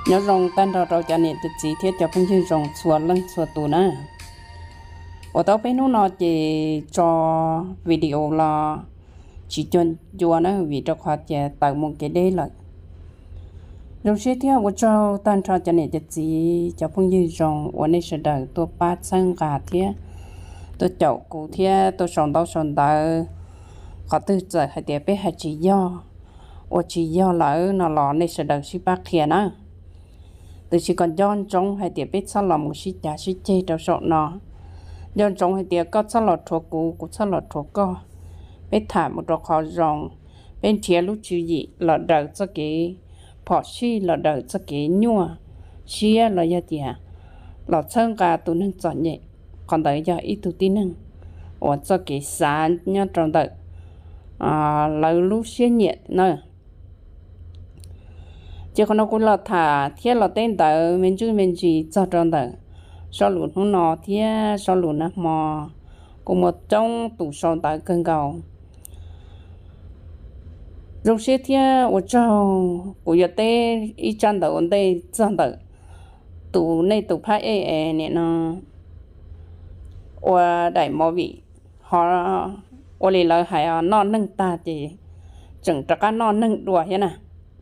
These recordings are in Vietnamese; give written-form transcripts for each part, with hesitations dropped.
nhớ rong tan rồi cho nên tự chỉ thiết cho phong chương rong xua lưng xua tù nè ở tao bên nó chỉ cho video là chỉ chuẩn chùa nó vì cho khoa trẻ tạo một cái đấy là rồi sẽ theo của cho tan cho nên tự chỉ cho phong chương rong ở đây sẽ đợi tôi bắt sang cả thế tôi chậu cụ thế tôi sống đâu có từ giờ hay để biết hay chỉ do ở chỉ do là nó lò này sẽ đợi si bác thiệt á từ chỉ còn do trong hay để biết sao là một si trả si chê đâu sợ nó do trong hay để có sao là thuộc cụ cũng sao là thuộc co biết thả một đồ khó rong bên thiệt lúc chữ gì là đợi cho cái bỏ si là đợi cho cái nhua xia là gì tiệt là chân cả tụi nó chọn nhẹ còn đợi cho ít tụi tin nưng ở cho cái sáng nhá trong đợi là lúc xia nhẹ nữa chỉ còn nó cũng là thả thiết là tên tờ mình chỉ cho trong tờ sau lụt nó nọ thiết sau lụt nó mò cùng một trong tủ sau tờ cơn cầu rồi xe thiết ở trong của giờ tê ít chân tờ ổn tê chân tờ tủ này tủ phải nè nó ở đại mò vị họ ở đây là hay non nâng ta thì chẳng chắc cái non nâng đùa thế nào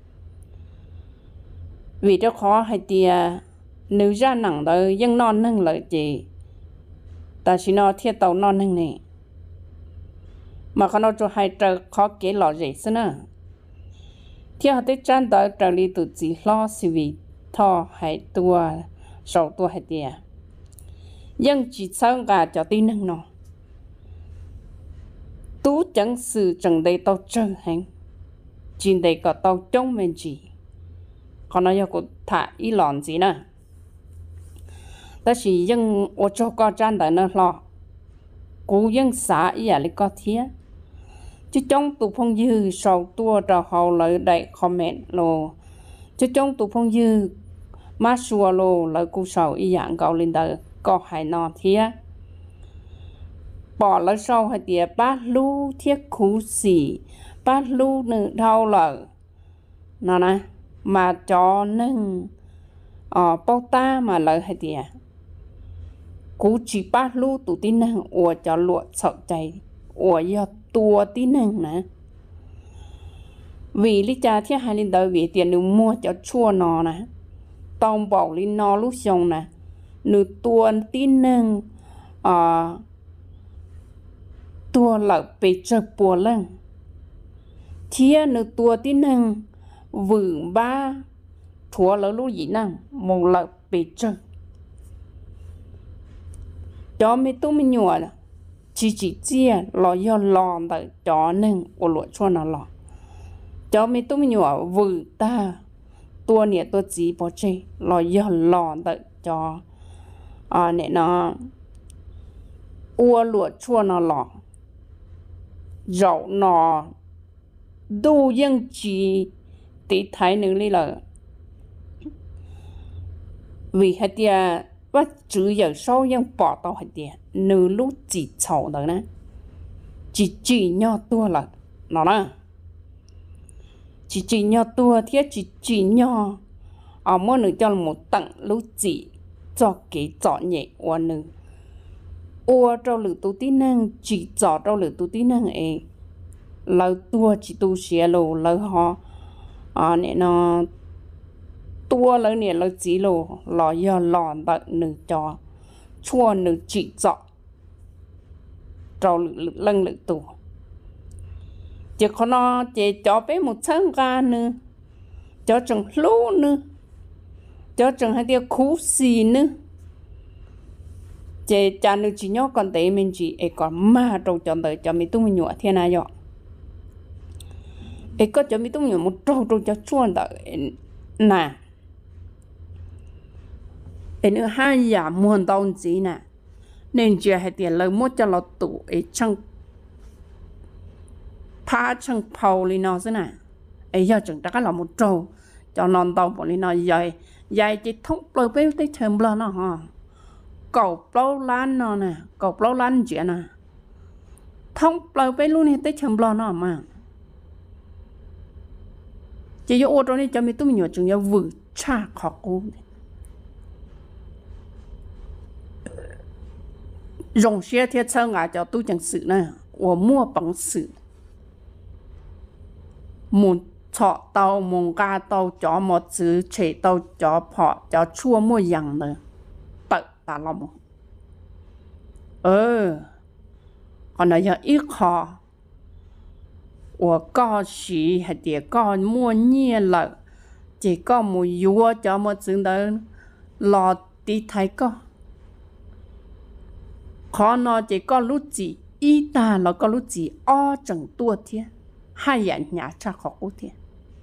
vì cho khó hay thì nếu ra nặng đó nhưng non nâng lợi gì ta chỉ nói thiết tàu non nâng này mà con nó cho hai trở khó kế lọ gì xí nữa thiết họ tới chân đó trở đi tụt chỉ lo xí vì thọ hay tua sầu tua hay thì nhưng chỉ sao cả cho tin nâng nó tú chẳng sự chẳng đây tao chơi hành chỉ đây có tao trong mình chỉ còn nói có thả ý lòn gì nè ta chỉ dân ở cho con trang đời nó lo cố dân xã ý là có thiệt chứ trong tụ phong dư sau tua trò hậu lợi đại comment lô chứ trong tụ phong dư má xua lô lợi cụ sầu ý dạng gạo lên đời có hai nọ thiệt bỏ lợi sau hay tiệt bát lu thiết khú xỉ bát lu nữ thao lợi nó nè mà cho nâng bao ta mà lợi hay tiệt cú chỉ bát lu tụ tin nâng ủa cho lụa sợ chạy ủa do tua tin nâng nè vì lý cha thiết hai linh đời vì tiền nữ mua cho chua nó nè tông bảo linh nó lúc xong nè nữ tuôn tin nâng tua lợi bị chợp bùa lăng thiết nữ tua tin nâng vừng ba thua lỡ lúc gì năng một lợi bị chợp cho mấy tôi mới nhua là chỉ chia lo do lo tại cho nên của lụa cho nó lo cho mấy tôi mới nhua vừng ta tua nè tôi chỉ bỏ chơi lo do lo tại cho nè nó ua lụa cho nó lo dậu nó đu dân chỉ tí thái nữ lý là vì hai tia bắt chữ giờ sau dân bỏ tao hai tia nữ lúc chỉ chậu đó nè chỉ nhau tua là nó nè chỉ nhau tua thiết chỉ nhau mỗi nữ cho một tặng lúc chỉ cho cái chọn nhẹ qua nữ ua trâu lử tu tí năng chỉ chọn trâu lử tu tí năng ấy lâu tua chỉ tu xé lô lâu họ nè nó tua lâu nè lâu chỉ lô lò do lòn bận nữ cho chua nữ chỉ chọn trâu lưng lử tu chỉ có nó chỉ cho bé một tháng ga nữa cho chừng lú nữa cho chừng hai tia khú xì nữa chỉ cha nữ chỉ nhóc còn tế mình chỉ ấy còn ma trâu chọn tới cho mình tung nhựa thiên ai dọ ấy có cho mình tung nhựa một trâu cho chuồn tới nè ấy nữa hai giả muôn tao gì nè nên chỉ hay tiền lời mua cho nó tủ ấy chẳng phá chẳng phao lên nó thế nè ấy giờ chẳng chắc là một trâu cho non tao bỏ lên nó dài chỉ thông lời với tới thèm lo nó ha cầu bao lan nó nè cầu bao lan chuyện nè thông lời với luôn này tới thèm lo nó mà chỉ có ô tô này cho mình tôi mình nhớ chừng nhau vừa cha khó cú dùng xe thiết sơ ngã cho tôi chẳng sự này của mua bằng sự muốn chọ tàu muốn ca tàu cho một chữ chế tàu cho họ cho chua mua yang nữa tự ta lòng còn là giờ ít khó 我告许还得告莫念了，这个没有我怎么只能老地太高？可能这个路子一大那个路子二整多天，还人家差好天，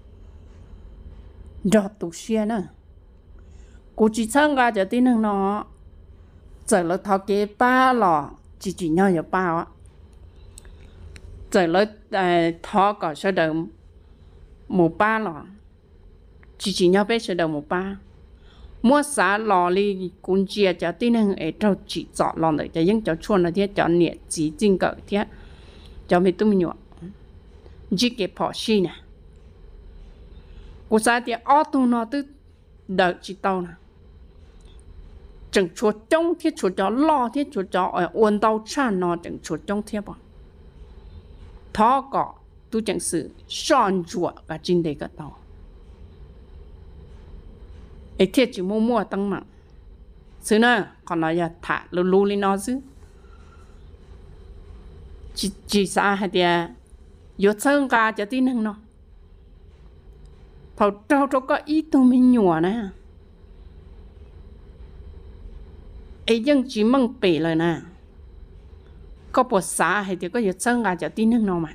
这都些呢。估计参加就对能喏，走了他给巴了，自己要有巴啊。 giờ lấy thọ có sơ đầu một ba lò chỉ nhau bé sơ đầu một ba mua xả lò li cũng chia cho tin rằng ở trong chỉ chọn lò để cho những cháu chuồn là thế chọn nhẹ chỉ chính cỡ thế cho mình tụi mình nhọ chỉ cái bỏ xí nè của sao thì ở tụi nó tức đợi chỉ tao nè chẳng chuột trong thiết chuột cho lo thiết chuột cho ở uốn tao chăn nó chẳng chuột trong thiết bọn thọ có tu chẳng sự son chuột và chính đề cái tàu ấy thiết chỉ mua tăng mạng xứ nè còn nói là thả lù lên nó chứ chỉ sao hay thì yếu sơn cả cho tin hơn nó thầu trâu trâu có ít tụi mình nhỏ nè ấy dân chỉ mong bể lời nè có bộ xã hay thì có yếu sơn cả cho tin hơn nó mà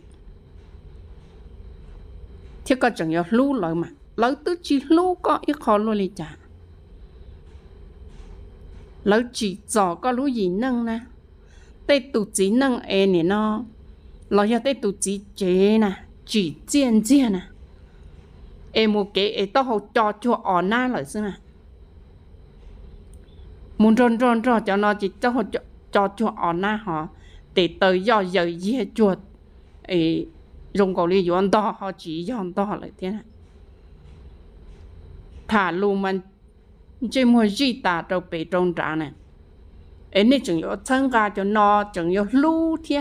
thế có chẳng yếu lú lời mà lời tức chỉ lú có ít khó luôn đi chả lời chỉ rõ có lú gì nâng nè tê tụ chỉ nâng e nè nó lời ya tê tụ chỉ chế nè chỉ chiên chiên nè em một cái em tao học cho on na lời xưa nè muốn rôn cho nó chỉ tao học cho on na họ để tới giờ gì chuột ấy dùng cầu đi dọn to họ chỉ dọn to lại thế này thả luôn mình trên mùa gì ta trâu bể trông trả này ấy nên chừng yếu thân ga cho nó chừng yếu lưu thế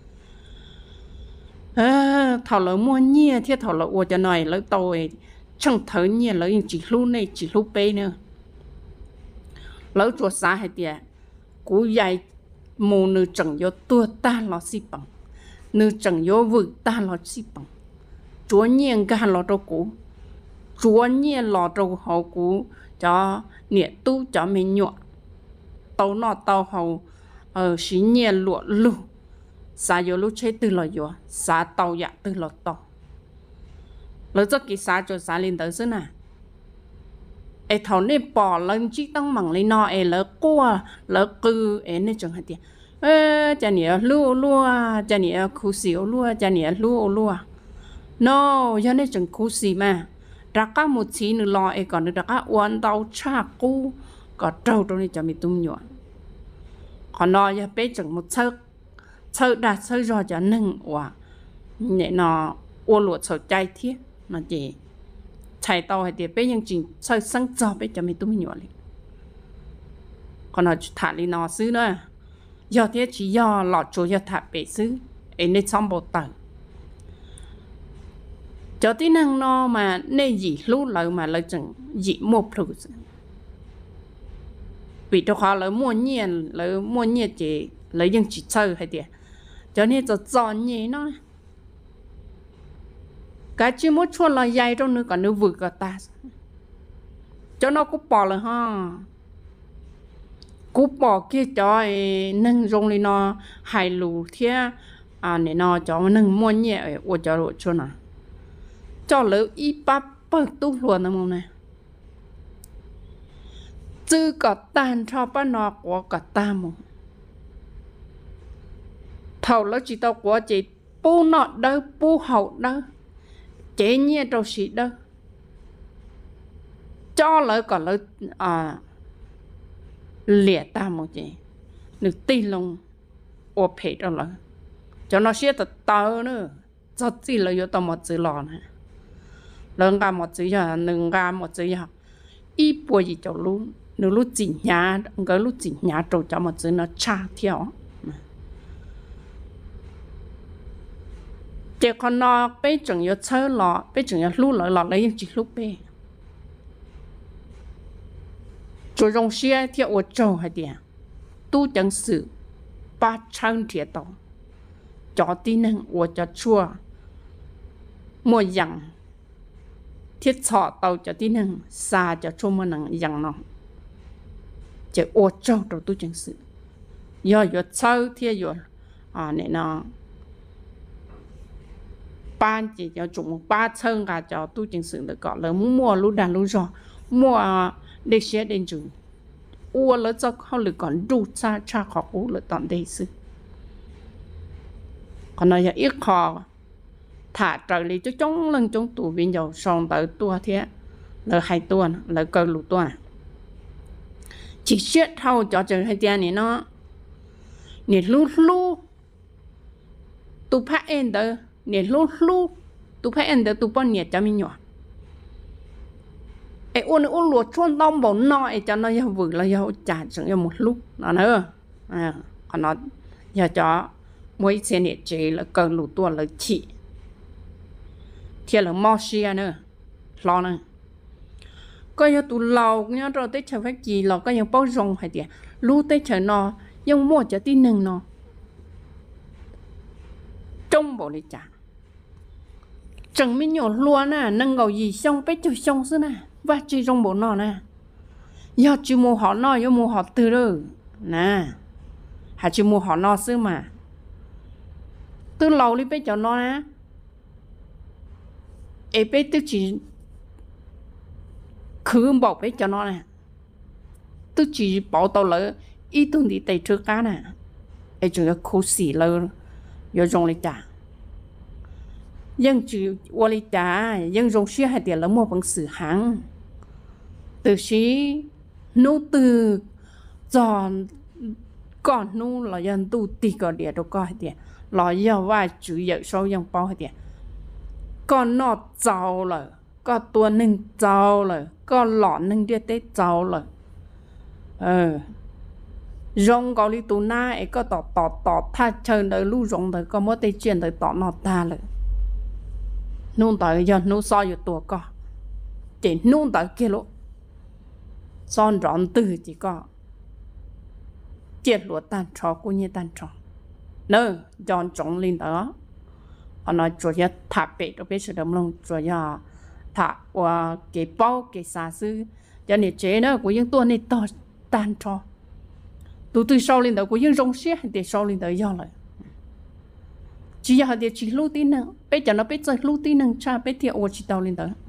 thảo lỡ mua nhia thế thảo lỡ ua cho này lỡ tôi chẳng thấy nhia lỡ chỉ lưu này chỉ lưu bể nữa lỡ chuột xa hay tiệt cú dạy mù nữ chẳng yếu tua ta lo xí bằng nữ chẳng yếu vực ta lo xí bằng chúa nhiên ga lo trâu cú chúa nhiên lo trâu hậu cú cho nhiệt tu cho mình nhọ tàu nọ tàu hậu xí nhiên lụa lụ xa yếu lúc chế từ lò yếu xa tàu dạ từ lò tàu lỡ cho kỳ xa cho xa lên tới xứ nè ấy thầu nên bỏ lần chỉ tăng mảng lên nọ ấy lỡ qua lỡ cư ấy nên chẳng hạn tiền cha nè lúa cha nè khu xíu lúa cha nè lúa no cho nên chẳng khu xí mà ra cá một xí nữa lo ấy còn nữa ra cá uốn tàu cha cu có trâu trong này cho mình tung nhọn còn nó giờ bé chẳng một sơ đạt sơ rồi cho nâng quả nhẹ nó uốn lụa sầu chay thiết nó chỉ chạy tàu hay thì bé nhưng chỉ sơ sáng cho bé cho mình tung nhọn liền còn nó thả đi nó xứ nữa do thế chỉ do lọt chỗ do thả bé xứ ấy nên xong bộ tờ cho tí năng nó mà nên gì lúc lợi mà lợi chẳng dị một rồi vì cho họ lợi mua nhiên chỉ lợi dân chỉ chơi hay tiền cho nên cho nhẹ nó cái chỉ muốn chua là dày trong nữa còn nữa vừa cả ta cho nó cũng bỏ rồi ha cũng bỏ kia cho nâng rong lên nó hài lù thế để nó cho nâng mua nhẹ ở cho rồi cho nào cho lỡ y bắp bớt tu luôn đó mông này chứ có tan cho ba nó của cả ta mông thầu lỡ chỉ tao của chị bu nọ đâu bu hậu đâu chế nhẹ đâu xí đâu cho lỡ còn lỡ lẻ ta một chị được tin lòng ô phê đâu lỡ cho nó xếp tao nữa cho gì lỡ vô tao một chữ lò này lần ga một chữ giờ nâng ga một chữ giờ ít bùa gì cho lú nếu lú chỉ nhà cái lú chỉ nhà trâu cho một chữ nó cha theo chỉ còn nó bây giờ nhớ chơi lọ bây giờ nhớ lú lọ lấy chỉ lú bê cho rong xe theo ở trâu hay đi tu chẳng sự ba trăm thiệt tàu cho tin năng ở cho chua mua yang thiết thọ tàu cho tin năng xa cho chua mua năng yang nó chỉ ở trâu đầu tu chẳng sự do chơi theo rồi này nó ban chỉ cho chúng ba chân cả cho tu chính sự được gọi là mua lúa đàn lúa giò mua để xe đến trường ua lỡ cho họ được còn đủ cha cha khó ua lỡ tận đây sự còn nói ít khó thả trời lý cho chống lần chống tủ viên dầu xong tới tua thế lỡ hai tua lỡ cơ lũ tua chỉ xét thâu cho trời hai tiền này nó nè lú tu phát em đó nè lú tu phát em đó tu bao nhiêu cho mình nhỏ ai ôn lúa chuôn đông bầu nọ cho nó giao vừa là giao trả chừng một lúc nó nữa còn nó giờ cho mỗi xe này chỉ là cần lúa tua là chị thì là mò xia nữa lo nữa có giờ tụ lâu nhớ rồi tới chờ phải gì là có những bao rong hay gì lúa tới chờ nó nhưng mua cho tin nâng nó trong bộ này trả chẳng mấy nhỏ luôn à nâng ngầu gì xong bé chơi xong xưa nè và chỉ trong bộ nó nè giờ chỉ mua họ nó giờ mua họ từ rồi nè hãy chỉ mua họ nó xưa mà từ lâu đi bé cho nó nè em bé tôi chỉ khử bọc bé cho nó nè tôi chỉ bảo tao lỡ ít tuần đi tay trước cá nè em chỉ là khô xỉ lỡ giờ dùng lấy trả dân chỉ qua lấy trả dân dùng xe hay tiền là mua bằng sự hàng từ xí nô từ giòn còn nô là dân tu tì có địa đâu có hay tiền là giờ vài chữ giờ sau dân bao hay tiền còn nó giàu rồi có tua nâng giàu rồi có lọ nâng đi tới giàu rồi rong có đi tu na ấy có tọt tha chơi đời lu rong đời có mỗi tay chuyện đời tọt nó ta rồi nôn tới giờ nôn soiอยู่ตัวก็chỉ nôn tới kia lỗ son rọn từ chỉ có chết lúa tan trò cũng như tan trò nơ chọn trồng lên đó họ nói chủ yếu thả bể đó biết sự đâm lông chủ yếu thả qua cái bao cái xà sư cho nên chế nó của những tuần này to tan trò từ sau lên đó của những rong xe để sau lên đó do lại chỉ giờ để chỉ lưu tin năng bây giờ nó bây giờ lưu tin năng cha bây giờ ô chỉ tao lên đó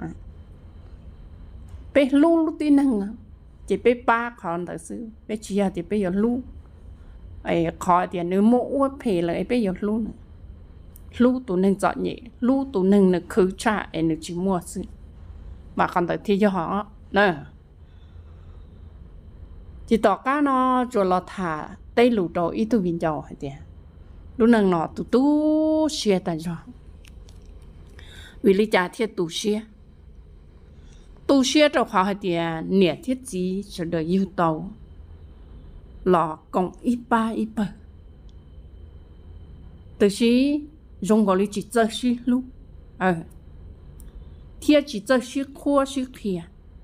bây lưu tin năng chỉ bây ba còn thật sự bây chỉ giờ thì bây giờ lưu ấy khó thì nếu mua phê lại bây giờ lưu tụ năng chọn nhẹ lưu tụ năng là khử cha ấy nó chỉ mua sự mà còn tới thì cho họ nè chỉ tỏ cá nó rồi là thả tây lù đồ ít tu viên dầu hay gì lúc năng nọ tu xe tại sao vì lý trả thiết tu xe cho họ hay gì nè thiết gì sẽ được yêu tàu lọ cộng ít ba từ khi dùng gọi lý chỉ chơi xí lúc thiết chỉ chơi xí khua xí kia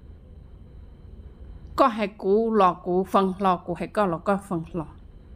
có hai cú lò cú phần lò cú hay có phần lò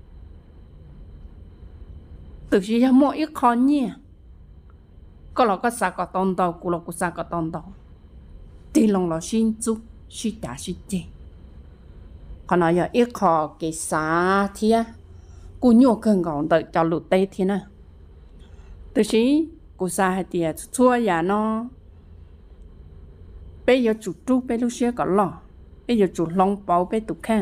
từ khi ra mỗi ít khó nhỉ có lò có sao có tông đầu cú lò cú sao có tông đầu thì lòng lò xin chú xin trả xin chê còn nói giờ ít khó cái xa thia cú nhổ cơn gọn đợi cho lụt tây thế nào từ khi cú xa hay thì chua nhà nó bây giờ chủ trú bây lúc xưa có lò bây giờ chủ long bảo bây tụ khang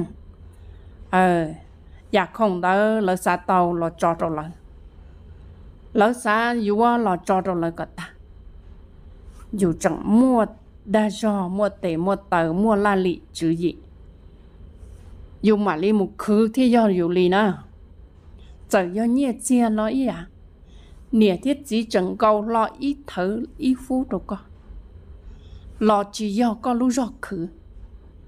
dạ không đó lỡ xa tàu lỡ cho rồi lại lỡ xa dù lỡ cho rồi lại cả ta dù chẳng mua đa do mua tệ mua tờ mua la lị chữ gì dù mà li một khứ thì do dù lì nè giờ do nhẹ chia nó ý à nhẹ thiết chỉ chẳng câu lo ít thở ít phút đâu có lo chỉ do có lúc giọt khứ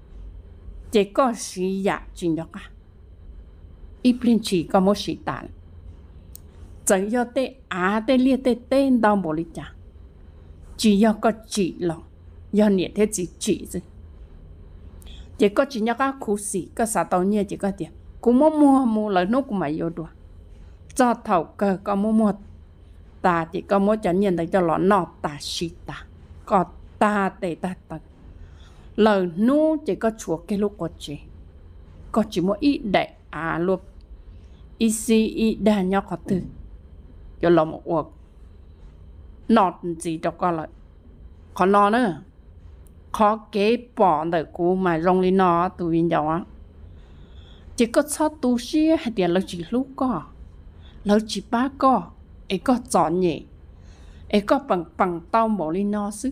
chỉ có sĩ dạ chuyện đó cả ít bên chỉ có một sĩ tàn chỉ do tê tê liệt tê tên đau bổ lý chả chỉ do có chỉ lòng do nhiệt thế chỉ gì chỉ có chỉ nhớ các khu sĩ các xã tàu nhẹ chỉ có tiền cũng mua lời nó cũng mày vô đùa cho thầu cơ có mua ta chỉ có mỗi chẳng nhận được cho nó nọ ta sĩ ta có ta tệ ta lời nó chỉ có chúa cái lúc có chỉ mỗi ít đại luôn ít ít đa nhau có từ cho lòng một cuộc nọt gì đâu có lại còn nó nữa khó kế bỏ đời của mà rong lên nó tụi viên giàu á chỉ có sao tu sĩ hay tiền là chỉ lúc có là chỉ ba có ấy có chọn nhỉ ấy có bằng tao bỏ lên nó sức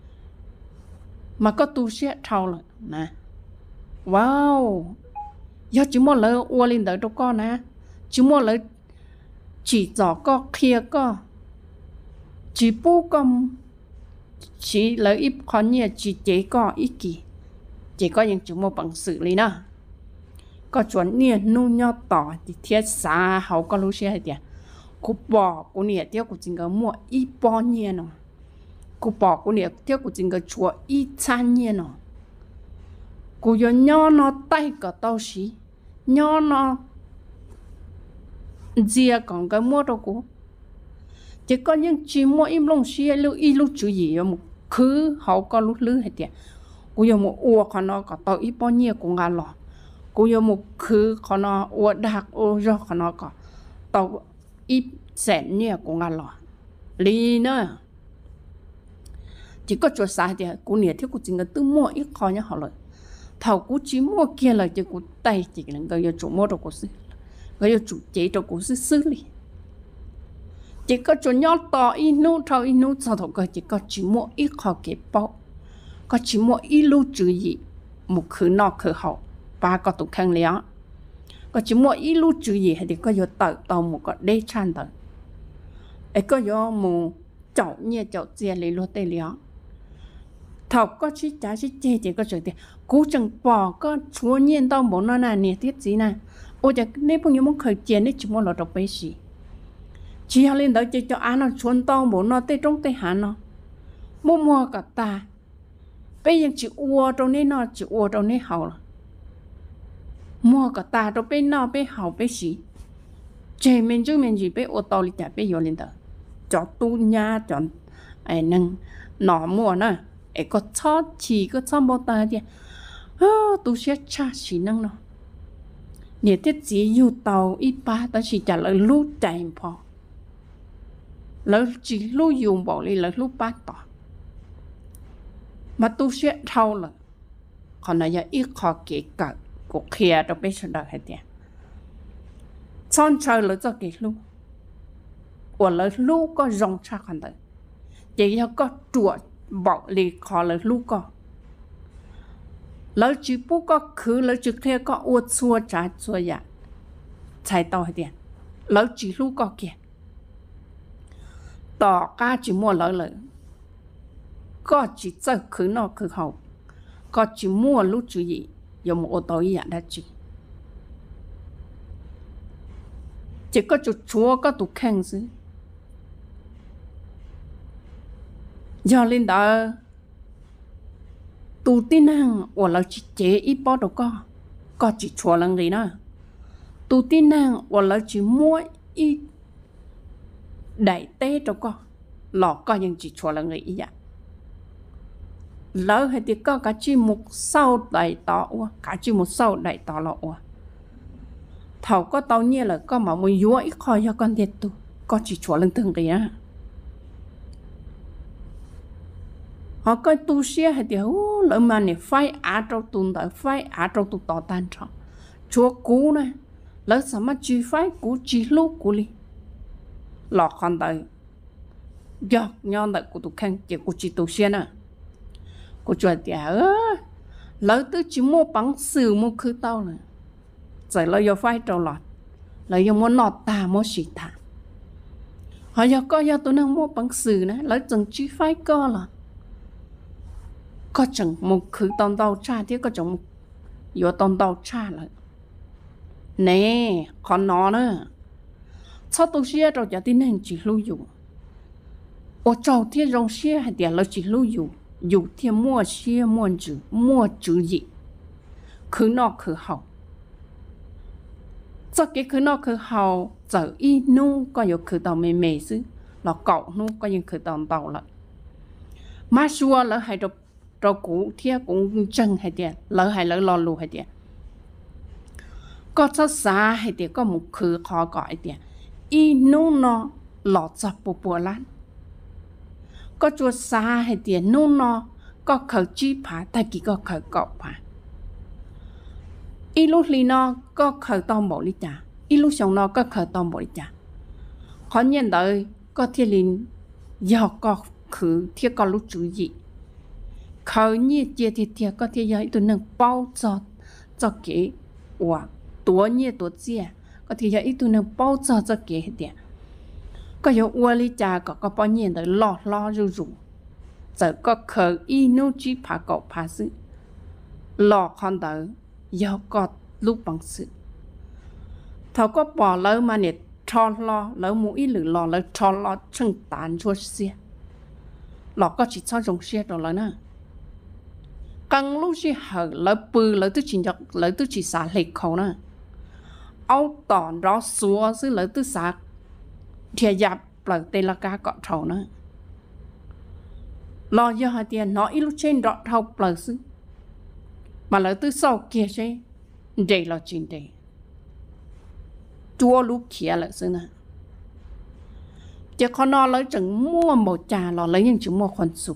mà có tu sĩ thâu lại nè wow do chỉ muốn lời ua lên đời đâu có nè chỉ muốn lời chỉ rõ có kia có chỉ bố con chỉ lợi ít khó nhiều chỉ chế có ít kỳ chỉ có những chúng một bằng xử lý nữa có chuẩn niên nu nhau tỏ thì thiết xa hậu có lúc xe thì cô bỏ cô niệm tiêu của chính cái mua ít bao nhiêu nó cô bỏ cô niệm tiêu của chính cái chúa ít chan nhiêu nó cô cho nhau nó tay cả tao xí nhau nó gì còn cái mua đâu cô chỉ có những chỉ mua im lông xí lúc chú gì mà cứ hậu có lúc lư hết tiệt cô yêu một ua còn nó có tao ít bao nhiêu cũng ngon lọ cô yêu một cứ còn nó ua đặc ua do còn nó có tao ít sẹn nhiều cũng ngon lọ lý nữa chỉ có chỗ sai thì cô nhớ thiếu cô chỉ cần tự mua ít khó nhá họ lợi thầu cô chỉ mua kia là chỉ cô tay chỉ là người yêu chủ mua đồ cô sư người yêu chủ chế đồ cô sư xử lý chỉ có chỗ nhỏ to inu thầu inu sau đó có chỉ có chỉ mua ít khó cái bao có chỉ mua ít lưu trữ gì một khứ nọ khứ hậu ba có tụ khang léo có chỉ mua ít lưu trữ gì thì có vô tàu một có đê chan tờ ấy có vô một chậu nhẹ chậu chia lấy lô tê léo thầu có chỉ trả chỉ chê chỉ có chuyện thì cố chẳng bỏ có chúa nhiên tao muốn nó là nè tiết gì nè ôi giờ nếu bao nhiêu muốn khởi tiền đấy chỉ muốn là đọc bấy gì chỉ họ lên đó chỉ cho anh nó chuẩn tao muốn nó tê trong tê hắn nó mua cả ta bây giờ chỉ ua trong này nó chỉ ua trong này hậu mua cả ta trong bên nó bên hậu bên gì chơi mình chứ mình gì bên ô tô đi chạy bên vô lên đó cho tu nhà cho ai nâng nó mua nữa ai có chót chỉ có chót bao ta đi tu sẽ cha chỉ nâng nó nhiều tiết chỉ yêu tàu ít ba ta chỉ trả lời lúc chạy phò lỡ chỉ lúc dùng bỏ đi lỡ lúc ba tỏ mà tu sẽ thâu là còn là giờ ít khó kể cả của kia đâu biết sao hết tiền son chơi lỡ cho kể lúc của lỡ lúc có rong cha còn đấy chỉ cho có chuột bỏ đi khó lỡ lúc có lỡ chỉ bố có khứ lỡ chỉ kia có uất xua trả xua dạ chạy tàu hết tiền lỡ chỉ lúc có kia tỏ ca chỉ mua lỡ có chỉ chơi khứ nọ khứ hậu có chỉ mua lúc chú gì dùng một ô tô ý đã chỉ có chú chúa có tụ khen chứ giờ lên đó tụ tin năng của là chỉ chế ít bao đâu có chỉ chúa lần gì nữa tụ tin năng của là chỉ mua ít đại tế đâu có lọ có những chỉ chúa lần gì vậy lỡ hay thì có cả chỉ một sau đại tỏ cả chỉ một sau đại tỏ lọ thầu có tao nhẹ là có mà muốn vua ít khỏi cho con thiệt tu có chỉ chúa lần từng cái á họ coi tu sĩ hay thì lỡ mà này phải trâu tuần tới phải trâu tu tỏ tan cho chúa cú này lỡ sao mà chỉ phải cú chỉ lúc cú đi lọ con tới do nhon tới của tu khen chỉ của chỉ tu sĩ nè của chúa thì lỡ tôi chỉ mua bằng sử mua khứ tao này rồi lỡ vô phải trâu lọt lỡ vô mua nọt ta mua xịt thả họ giờ có giờ tôi đang mua bằng sử này lỡ chẳng chỉ phải có là có chẳng một khứ tao tao cha thì có chẳng vô tông tàu cha lại nè còn nó nữa sao tôi xia rồi giờ tin nên chỉ lưu dụng ô trâu thiên rong xia hay tiền là chỉ lưu dụng thiên mua xia mua chữ gì cứ nó cứ hậu cho cái cứ nó cứ hậu giờ y nu có nhiều cứ tàu mềm mềm xứ là cậu nu có những cứ tàu lại mà xua lỡ hay rồi cũ thiên cũng chân hay tiền lỡ hay lỡ lo lù hay tiền có cho xa hay tiền có một cứ khó gọi tiền y nu nó lọt ra bộ lán có chua xa hay tiền nu nó có khởi chi phá tại kỳ có khởi cậu phá y lúc li nó có khởi tông bộ lý trả y lúc xong nó có khởi tông bộ lý trả khó nhận đời có thiên linh do có khử thiết có lúc chú gì khởi như chia thì có thiên giới tôi nâng bao cho cái và tuổi như tuổi chia có thiên giới tôi nâng bao cho cái hết tiền có yếu ua lý trả có bao nhiêu đời lo rủ giờ có khởi y nô chi phá cậu phá sự lo con đời do có lúc bằng sự thầu có bỏ lỡ mà nè cho lo lỡ mũi lử lo lỡ cho lo chân tàn chua xe lo có chỉ cho dùng xe rồi lỡ nè càng lúc gì hở lỡ bự lỡ tôi chỉ nhọc lỡ tôi chỉ xả lệch khẩu nè áo tòn đó xua chứ lỡ tôi xả thì dạp lỡ tê là cá cọ trầu nè lo do hai tiền nó ít lúc trên đó thâu lỡ chứ mà lỡ tôi sau kia chứ đây là chuyện đây chua lúc kia là xưa nè chỉ con nó lấy chừng mua một trà là lấy những chữ mua khoản sụp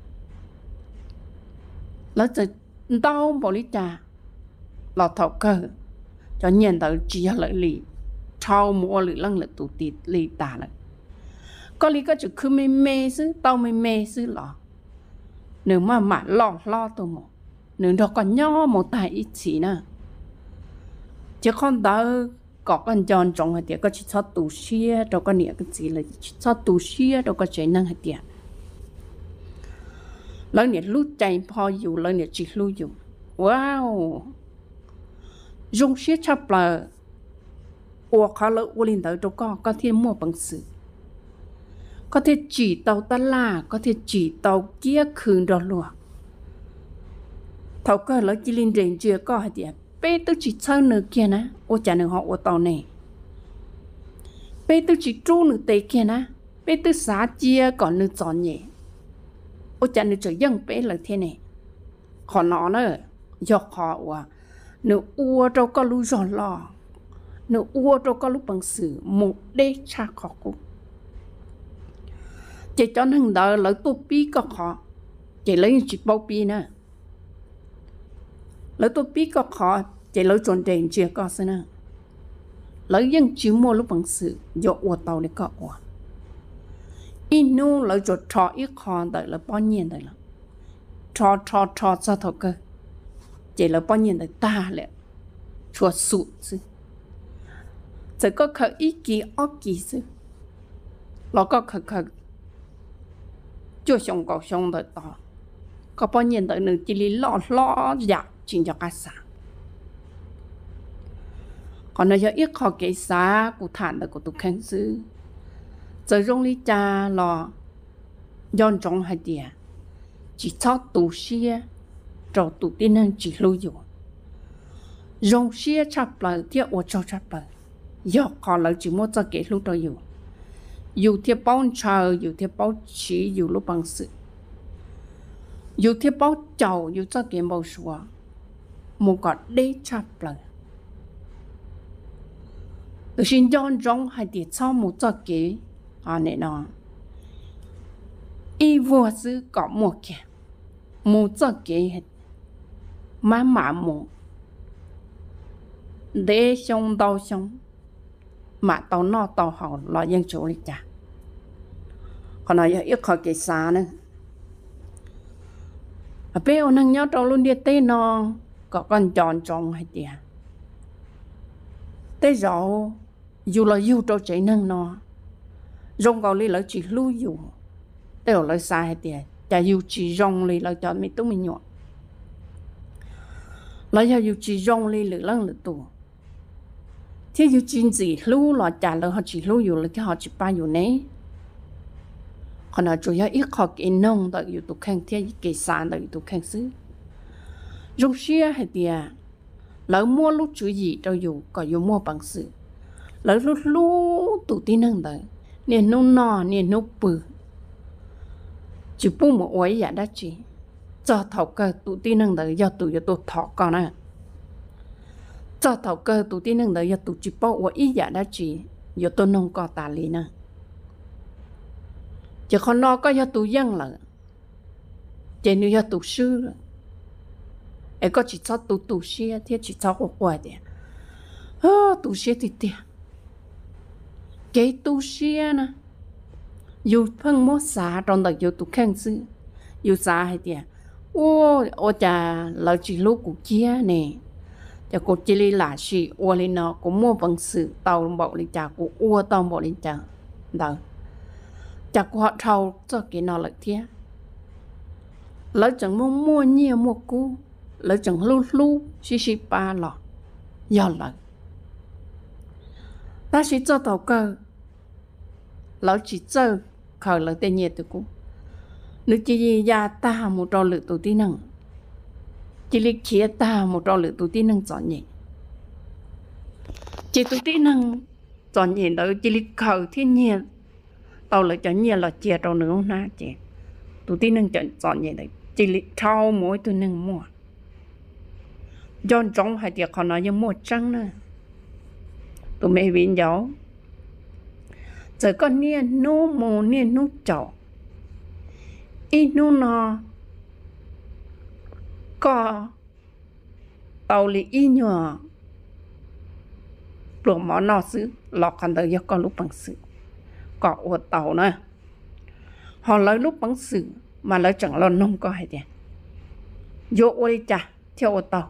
lấy từ đau một lít trà là thọ cơ cho nhìn tới chỉ lợi lì trao mua lì lăng lợi tụ tịt lì tả lại có lý có chữ cứ mê xứ tao mê xứ lọ nếu mà lo tôi một nếu đó còn nhỏ một tài ít chỉ nè chứ con tao có con tròn trồng hay tiệt có chỉ cho tủ xia đâu có nịa cái gì là chỉ cho tủ xia đâu có chế năng hay tiệt lấy nịa lút chạy po dù lấy nịa chỉ lưu dùng wow dùng xia chắp là ô khó lỡ ô linh tới đâu có thể mua bằng sự có thể chỉ tàu ta la có thể chỉ tàu kia khương đó luôn thầu cơ lấy chỉ linh rèn chưa có hay tiệt bé tôi chỉ chơi nữa kia nè, ô cha nữa họ ô tàu này. Bé tôi chỉ tru nữa tê kia nè, bé tôi xả chia còn nữa chọn nhẹ. Ô cha nữa chơi dân bé là thế này, họ nó nữa, do họ à, nữa ua đâu có lú giòn lò, nữa ua đâu có lú bằng sử một đế cha khó cô. Chỉ cho nên đó lấy tô pi có họ, chỉ lấy chỉ bao pi nè. Lấy tôi biết có khó chỉ lấy chuẩn đèn chưa có sao nữa lấy dân chỉ mua lúc bằng sự do ô tàu để có ô inu lấy cho trò ít khó đợi là bao nhiêu đợi là trò cho thọ cơ chỉ là bao nhiêu đợi ta lệ chùa sụt chứ chỉ có khởi ý kỳ óc kỳ chứ nó có khởi chưa xong có xong đợi to có bao nhiêu đợi nữa chỉ lý lo dạ chuyện cho cả xã còn nơi ít khó kể xã của thản là của tụ khen sư giờ rong lý cha là yon trong hai địa chỉ cho tụ xia rồi tụ tin năng chỉ lưu dụng rong xia chắp lại thiết ô cho chắp lại do còn lại chỉ muốn cho kể lúc đó dù thiết bao chờ dù thiết bao chỉ dù lúc bằng sự dù thiết bao chầu dù cho kể bao xua một con đế chắp lại tôi xin yon trong hai địa cho một cho kể này nó y vô sư có một cái một cho kể mà một để xong đau xong mà tao nó tao họ lo dân chủ đi chả còn nói ít khỏi cái xa nữa à bé ông năng nhớ trâu luôn đi tê nó có con tròn hay tiệt tê rồi dù là dù trâu chạy năng nó rong cầu li lại chỉ lưu dù đều lại sai hay tiệt chả dù chỉ rong li lại cho mình tôi mình nhọ lấy giờ chỉ rong lên lửa lăng lửa tù thế yêu chín gì lú là trả lời họ chỉ lú yêu là cái họ chỉ ba yêu nấy còn là chủ yếu ít họ cái nông tại yêu tụ khang thế cái sản tại yêu tụ khang xứ dùng xe hay tiề lỡ mua lúc chủ gì đâu yêu có yêu mua bằng sự lỡ lúc lú tụ tin năng đấy nên nô nò nên nô bự chỉ bu một ối vậy đó chị cho thầu cơ tụ tin năng đấy do tụ thọ con à cho thầu cơ tụ tin năng đấy do tụ chỉ bao ối vậy đó chị do tôi nông có tà lý nè chỉ còn nó có do tụ dân là chỉ nếu do tụ sư ấy có chỉ cho tụ xe thì chỉ cho của quầy đấy tụ xe thì tiền cái tụ xe nè dù phân mốt xả trong đời dù tụ khang sư dù xả hay tiền ô chà lợi chỉ lúc của chia nè chà cô chỉ li là gì ô li nó cũng mua bằng sự tàu bộ li chà của ô tàu bộ li chà đó chà của họ thầu cho cái nó lợi thế lợi chẳng mua nhiều mua cũ lợi chẳng lu xí ba lọ do lợi ta chỉ cho tàu cơ lợi chỉ chơi khởi lợi tên nhiệt từ cũ nếu chỉ ra ta một trò lửa tụ tí năng chỉ lịch chia ta một trò lửa tụ tí năng chọn nhỉ chỉ tụ tí năng chọn nhỉ đó chỉ lịch khởi thiên nhiên tàu lợi chọn nhỉ là chia trò nữa không na chị tụ tí năng chọn nhỉ đấy chỉ lịch thao mỗi tụ năng mua John trong hai tiệc họ nói như một trăng nè tụ mẹ viên giáo giờ con niên nô mồ niên nô chậu ít nô nó có tàu lì ít nhỏ đồ mỏ nó xứ lọt khăn đời do con lúc bằng sự có ô tàu nè họ lấy lúc bằng sự mà lấy chẳng lo nông có hay tiền vô ô đi chả theo ô tàu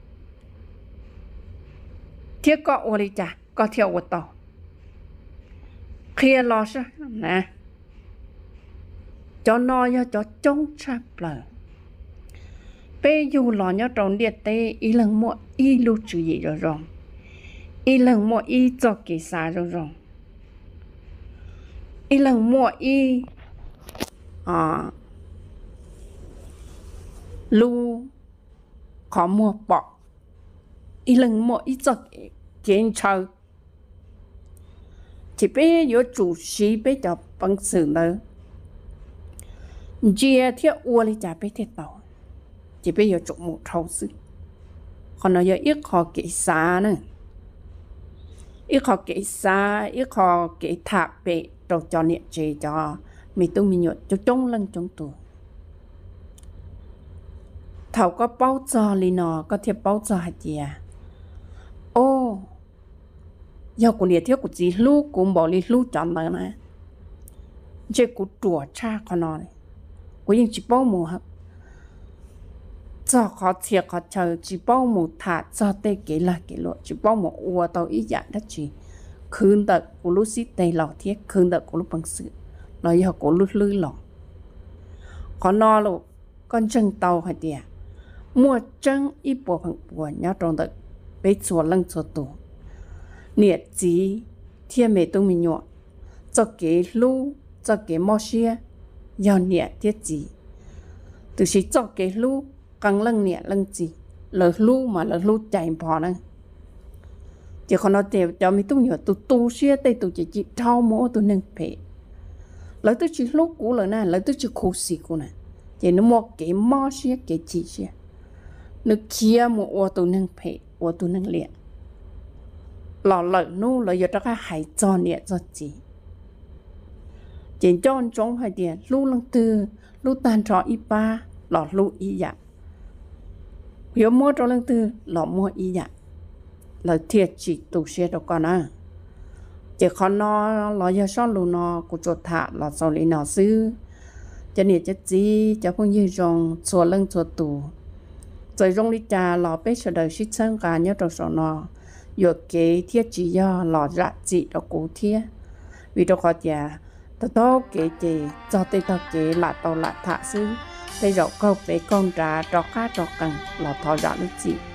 thiết có ô đi chả có theo ô tàu khi lo sao nè cho nó cho chống chạp lờ bây dù lo nhớ trong điện tê ý lần mua ý lưu trừ gì rồi ý lần mua ý cho kỳ xa rồi ý lần mua ý lưu khó mua bỏ ý lần mua ý cho kiến chơi chỉ bây giờ chủ sĩ bây giờ bằng sự nữa chia thiết ua đi trả bây thiết tàu chỉ bây giờ chụp một thầu sự còn nó giờ ít khó kỹ xa nữa ít khó kỹ xa ít khó kỹ thạp bệ đầu cho niệm chế cho mình tôi mình nhột cho trông lưng trong tù thầu có bao giờ li nó có thiệp bao giờ hả chị à ô giờ của địa thiết của chị lúc cũng bỏ đi lúc chọn đó nè chế của chùa cha con nó này của những chỉ bao mù hả cho khó thiệt khó chờ chỉ bao mù thả cho tê kể là kể lộ chỉ bao mù ua tàu ý dạng đó chỉ khương tật của lúc xí tê lọ thiết khương tật của lúc bằng sự nói giờ của lúc lư lọ khó no lộ con chân tàu hay tiệt mua chân ít bộ phận của nhau trong tật bế chùa lăng chùa tù nhiệt chí thiên mẹ tôi mình nhọ cho cái lu cho cái mò xia do nhiệt thiết chí từ khi cho cái lu căng lăng nhiệt lăng chí lỡ lu mà lỡ lu chạy bỏ nè chỉ còn nó đều cho mình tôi nhọ tôi tu xia tây tôi chỉ thao mỏ tôi nâng phê lỡ tôi chỉ lúc cũ lỡ nè lỡ tôi chỉ khổ xì cũ nè chỉ nó mò cái mò xia cái chỉ xia nó kia một ô tôi nâng phê ô tôi nâng liệt lọ lợi nu lợi giờ các hải cho nhẹ cho chị chỉ cho trong hai tiền lu lăng tư lu tan trọ y ba lọ lu y dạ hiểu mua trong lăng tư lọ mua y dạ lợi thiệt chỉ tụ xe đâu con à chỉ con nó lọ giờ son lu nó của chuột thả lọ sau lý nó xứ cho nhẹ cho chị cho phong như rong chùa lăng chùa tù rồi rong đi trà lọ bé sợ đời xích chân cả nhớ trong sọ nó giờ cái thiết chỉ do lò rạ chị đó cố thiết vì đó có nhà tao cái chị cho tao cái là tao lại thả xứ bây giờ câu bé con trà cho cá cho cần là thọ rạ nó chị